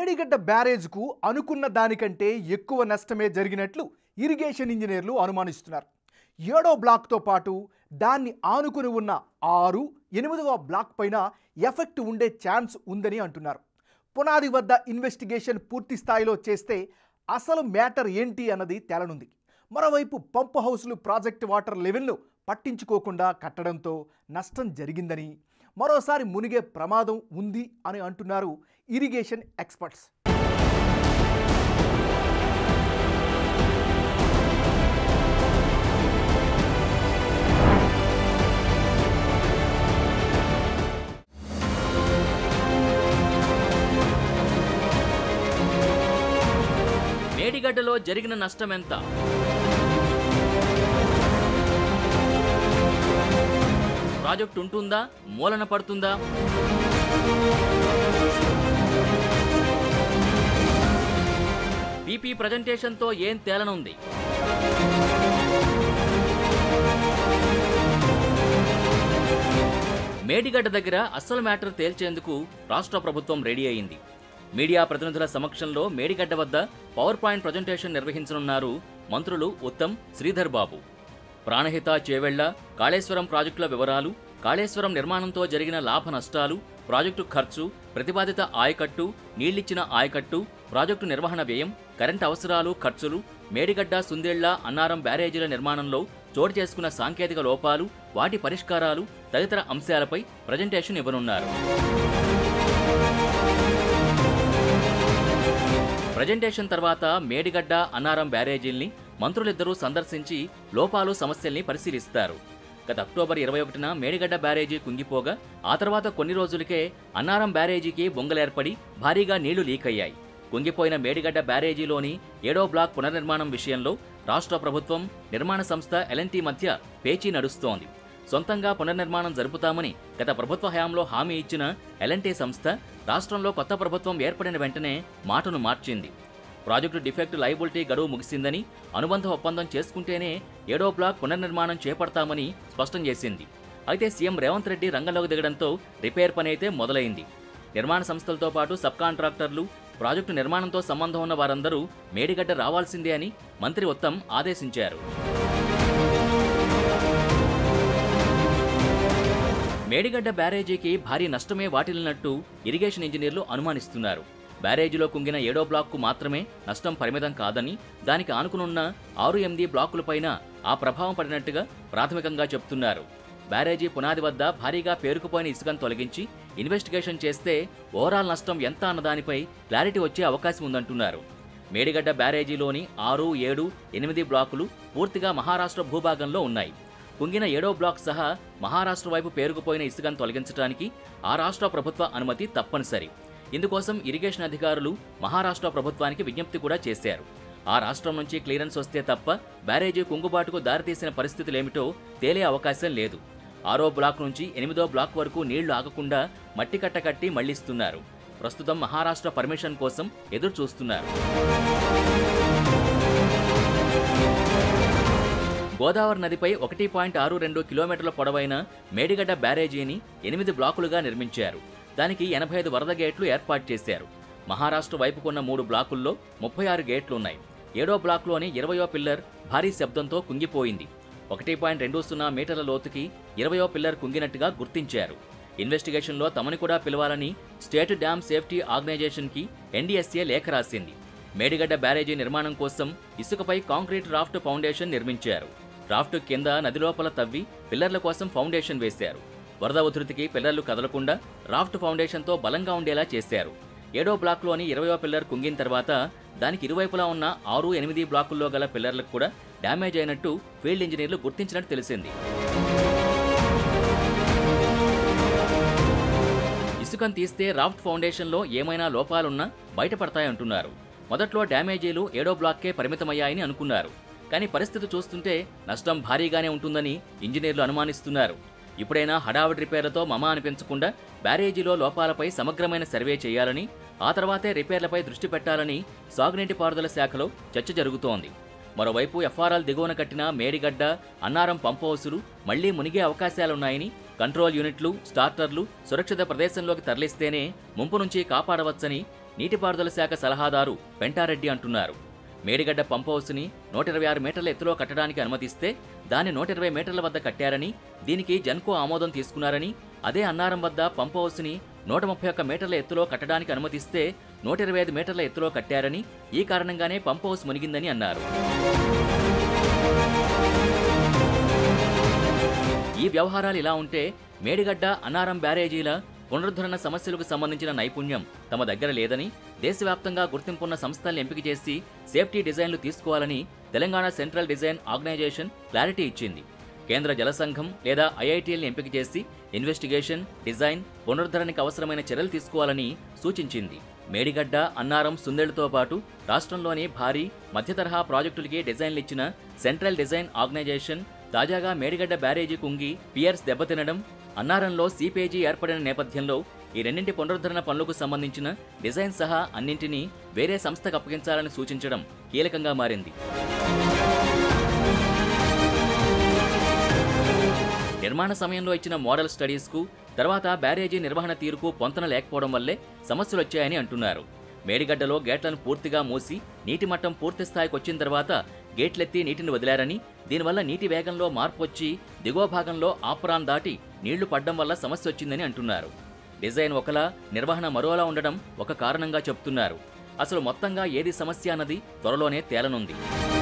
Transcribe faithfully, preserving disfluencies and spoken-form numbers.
మేడిగడ్డ బ్యారేజ్కు అనుకున్న దానికంటే ఎక్కువ నష్టమే జరిగినట్లు ఇరిగేషన్ ఇంజనీర్లు అనుమానిస్తున్నారు. ఏడో బ్లాక్తో పాటు దాన్ని ఆనుకుని ఉన్న ఆరు ఎనిమిదవ బ్లాక్ పైన ఎఫెక్ట్ ఉండే ఛాన్స్ ఉందని అంటున్నారు. పునాది వద్ద ఇన్వెస్టిగేషన్ పూర్తి స్థాయిలో చేస్తే అసలు మ్యాటర్ ఏంటి అన్నది తేలనుంది. మరోవైపు పంప్ హౌస్లు ప్రాజెక్ట్ వాటర్ లెవెల్ను పట్టించుకోకుండా కట్టడంతో నష్టం జరిగిందని, మరోసారి మునిగే ప్రమాదం ఉంది అని అంటున్నారు ఇరిగేషన్ ఎక్స్పర్ట్స్. మేడిగడ్డలో జరిగిన నష్టం ఎంత? ప్రాజెక్టు ఉంటుందా, మూలన పడుతుందా? పీపీ ప్రజెంటేషన్తో ఏం తేలనుంది? మేడిగడ్డ దగ్గర అసలు మ్యాటర్ తేల్చేందుకు రాష్ట్ర ప్రభుత్వం రెడీ అయింది. మీడియా ప్రతినిధుల సమక్షంలో మేడిగడ్డ వద్ద పవర్ పాయింట్ ప్రజెంటేషన్ నిర్వహించనున్నారు మంత్రులు ఉత్తమ్, శ్రీధర్ బాబు. ప్రాణహిత, చేవెళ్ల, కాళేశ్వరం ప్రాజెక్టుల వివరాలు, కాళేశ్వరం నిర్మాణంతో జరిగిన లాభ నష్టాలు, ప్రాజెక్టు ఖర్చు, ప్రతిపాదిత ఆయకట్టు, నీళ్లిచ్చిన ఆయకట్టు, ప్రాజెక్టు నిర్వహణ వ్యయం, కరెంట్ అవసరాలు, ఖర్చులు, మేడిగడ్డ, సుందేళ్ల, అన్నారం బ్యారేజీల నిర్మాణంలో చోటు చేసుకున్న సాంకేతిక లోపాలు, వాటి పరిష్కారాలు తదితర అంశాలపై ప్రజెంటేషన్ ఇవ్వనున్నారు. ప్రజెంటేషన్ తర్వాత మేడిగడ్డ, అన్నారం బ్యారేజీల్ని మంత్రులిద్దరూ సందర్శించి లోపాలు, సమస్యల్ని పరిశీలిస్తారు. గత అక్టోబర్ ఇరవై ఒకటిన మేడిగడ్డ బ్యారేజీ కుంగిపోగా ఆ తర్వాత కొన్ని రోజులకే అన్నారం బ్యారేజీకి బొంగలేర్పడి భారీగా నీళ్లు లీక్ అయ్యాయి. కుంగిపోయిన మేడిగడ్డ బ్యారేజీలోని ఏడో బ్లాక్ పునర్నిర్మాణం విషయంలో రాష్ట్ర ప్రభుత్వం, నిర్మాణ సంస్థ ఎల్ అండ్ టీ మధ్య పేచీ నడుస్తోంది. సొంతంగా పునర్నిర్మాణం జరుపుతామని గత ప్రభుత్వ హయాంలో హామీ ఇచ్చిన ఎల్ అండ్ టీ సంస్థ రాష్ట్రంలో కొత్త ప్రభుత్వం ఏర్పడిన వెంటనే మాటను మార్చింది. ప్రాజెక్టు డిఫెక్ట్ లయబిలిటీ గడువు ముగిసిందని, అనుబంధ ఒప్పందం చేసుకుంటేనే ఏడో బ్లాక్ పునర్నిర్మాణం చేపడతామని స్పష్టం చేసింది. అయితే సీఎం రేవంత్ రెడ్డి రంగంలోకి దిగడంతో రిపేర్ పని అయితే మొదలైంది. నిర్మాణ సంస్థలతో పాటు సబ్ కాంట్రాక్టర్లు, ప్రాజెక్టు నిర్మాణంతో సంబంధం ఉన్న వారందరూ మేడిగడ్డ రావాల్సిందే అని మంత్రి ఉత్తమ్ ఆదేశించారు. మేడిగడ్డ బ్యారేజీకి భారీ నష్టమే వాటిల్లినట్టు ఇరిగేషన్ ఇంజనీర్లు అనుమానిస్తున్నారు. బ్యారేజీలో కుంగిన ఏడో బ్లాక్కు మాత్రమే నష్టం పరిమితం కాదని, దానికి ఆనుకునున్న ఆరు ఎనిమిది బ్లాకులపైన ఆ ప్రభావం పడినట్టుగా ప్రాథమికంగా చెప్తున్నారు. బ్యారేజీ పునాది వద్ద భారీగా పేరుకుపోయిన ఇసుకను తొలగించి ఇన్వెస్టిగేషన్ చేస్తే ఓవరాల్ నష్టం ఎంత అన్నదానిపై క్లారిటీ వచ్చే అవకాశం ఉందంటున్నారు. మేడిగడ్డ బ్యారేజీలోని ఆరు, ఏడు, ఎనిమిది బ్లాకులు పూర్తిగా మహారాష్ట్ర భూభాగంలో ఉన్నాయి. కుంగిన ఏడో బ్లాక్ సహా మహారాష్ట్ర వైపు పేరుకుపోయిన ఇసుకను తొలగించడానికి ఆ రాష్ట్ర ప్రభుత్వ అనుమతి తప్పనిసరి. ఇందుకోసం ఇరిగేషన్ అధికారులు మహారాష్ట్ర ప్రభుత్వానికి విజ్ఞప్తి కూడా చేశారు. ఆ రాష్ట్రం నుంచి క్లియరెన్స్ వస్తే తప్ప బ్యారేజీ కుంగుబాటుకు దారితీసిన పరిస్థితులేమిటో తేలే అవకాశం లేదు. ఆరో బ్లాక్ నుంచి ఎనిమిదో బ్లాక్ వరకు నీళ్లు ఆగకుండా మట్టి కట్ట కట్టి మళ్లిస్తున్నారు. ప్రస్తుతం మహారాష్ట్ర పర్మిషన్ కోసం ఎదురు చూస్తున్నారు. గోదావరి నదిపై ఒకటి పాయింట్ ఆరు రెండు కిలోమీటర్ల పొడవైన మేడిగడ్డ బ్యారేజీని ఎనిమిది బ్లాకులుగా నిర్మించారు. దానికి ఎనభై ఐదు వరద గేట్లు ఏర్పాటు చేశారు. మహారాష్ట్ర వైపుకున్న మూడు బ్లాకుల్లో ముప్పై ఆరు గేట్లున్నాయి. ఏడో బ్లాక్లోని ఇరవయో పిల్లర్ భారీ శబ్దంతో కుంగిపోయింది. ఒకటి పాయింట్ రెండు సున్నా మీటర్ల లోతుకి ఇరవయో పిల్లర్ కుంగినట్టుగా గుర్తించారు. ఇన్వెస్టిగేషన్లో తమని కూడా పిలవాలని స్టేట్ డ్యామ్ సేఫ్టీ ఆర్గనైజేషన్కి ఎన్డీఎస్ఏ లేఖ రాసింది. మేడిగడ్డ బ్యారేజీ నిర్మాణం కోసం ఇసుకపై కాంక్రీట్ రాఫ్ట్ ఫౌండేషన్ నిర్మించారు. రాఫ్ట్ కింద నది లోపల తవ్వి పిల్లర్ల కోసం ఫౌండేషన్ వేశారు. వరద ఉధృతికి పిల్లర్లు కదలకుండా రాఫ్ట్ ఫౌండేషన్తో బలంగా ఉండేలా చేశారు. ఏడో బ్లాక్లోని ఇరవయో పిల్లర్ కుంగిన తర్వాత దానికి ఇరువైపులా ఉన్న ఆరు, ఎనిమిది బ్లాకుల్లో గల పిల్లర్లకు కూడా డ్యామేజ్ అయినట్టు ఫీల్డ్ ఇంజనీర్లు గుర్తించినట్టు తెలిసింది. ఇసుకను తీస్తే రాఫ్ట్ ఫౌండేషన్లో ఏమైనా లోపాలున్నా బయటపడతాయంటున్నారు. మొదట్లో డ్యామేజీలు ఏడో బ్లాక్కే పరిమితమయ్యాయని అనుకున్నారు. కానీ పరిస్థితి చూస్తుంటే నష్టం భారీగానే ఉంటుందని ఇంజనీర్లు అనుమానిస్తున్నారు. ఇప్పుడైనా హడావిడి రిపేర్లతో మమా అనిపించకుండా బ్యారేజీలో లోపాలపై సమగ్రమైన సర్వే చేయాలని, ఆ తర్వాతే రిపేర్లపై దృష్టి పెట్టాలని సాగునీటి పారుదల శాఖలో చర్చ జరుగుతోంది. మరోవైపు ఎఫ్ఆర్ఎల్ దిగువన కట్టిన మేడిగడ్డ, అన్నారం పంప్ హౌసులు మళ్లీ మునిగే అవకాశాలున్నాయని, కంట్రోల్ యూనిట్లు, స్టార్టర్లు సురక్షిత ప్రదేశంలోకి తరలిస్తేనే ముంపు నుంచి కాపాడవచ్చని నీటిపారుదల శాఖ సలహాదారు పెంటారెడ్డి అంటున్నారు. మేడిగడ్డ పంప్ హౌస్ని నూట ఇరవై ఆరు మీటర్ల ఎత్తులో కట్టడానికి అనుమతిస్తే దాన్ని నూట ఇరవై మీటర్ల వద్ద కట్టారని, దీనికి జెన్కో ఆమోదం తీసుకున్నారని, అదే అన్నారం వద్ద పంప్ హౌస్ని నూట ముప్పై ఒక్క మీటర్ల ఎత్తులో కట్టడానికి అనుమతిస్తే నూట ఇరవై ఐదు మీటర్ల ఎత్తులో కట్టారని, ఈ కారణంగానే పంప్ హౌస్ మునిగిందని అన్నారు. ఈ వ్యవహారాలు ఇలా ఉంటే మేడిగడ్డ, అన్నారం బ్యారేజీల పునరుద్ధరణ సమస్యలకు సంబంధించిన నైపుణ్యం తమ దగ్గర లేదని, దేశవ్యాప్తంగా గుర్తింపున్న సంస్థల్ని ఎంపిక చేసి సేఫ్టీ డిజైన్లు తీసుకోవాలని Telangana central design organization clarity ఇచ్చింది. కేంద్ర జల సంఘం లేదా ఐఐటీఎల్ని ఎంపిక చేసి ఇన్వెస్టిగేషన్, డిజైన్, పునరుద్ధరణకి అవసరమైన చర్యలు తీసుకోవాలని సూచించింది. మేడిగడ్డ, అన్నారం, సుందెళ్లతో పాటు రాష్ట్రంలోని భారీ, మధ్యతరహా ప్రాజెక్టులకి డిజైన్లు ఇచ్చిన సెంట్రల్ డిజైన్ ఆర్గనైజేషన్ తాజాగా మేడిగడ్డ బ్యారేజీ కుంగి పియర్స్ దెబ్బతినడం, అన్నారంలో సీపేజీ ఏర్పడిన నేపథ్యంలో ఈ రెండింటి పునరుద్ధరణ పనులకు సంబంధించిన డిజైన్ సహా అన్నింటినీ వేరే సంస్థకు అప్పగించాలని సూచించడం కీలకంగా మారింది. నిర్మాణ సమయంలో ఇచ్చిన మోడల్ స్టడీస్కు, తర్వాత బ్యారేజీ నిర్వహణ తీరుకు పొంతన లేకపోవడం వల్లే సమస్యలొచ్చాయని అంటున్నారు. మేడిగడ్డలో గేట్లను పూర్తిగా మూసి నీటి మట్టం పూర్తి స్థాయికి వచ్చిన తర్వాత గేట్లెత్తి నీటిని వదిలారని, దీనివల్ల నీటి వేగంలో మార్పు వచ్చి దిగువ భాగంలో ఆపురాన్ దాటి నీళ్లు పడ్డం వల్ల సమస్య వచ్చిందని అంటున్నారు. డిజైన్ ఒకలా, నిర్వహణ మరోలా ఉండడం ఒక కారణంగా చెప్తున్నారు. అసలు మొత్తంగా ఏది సమస్య అన్నది త్వరలోనే తేలనుంది.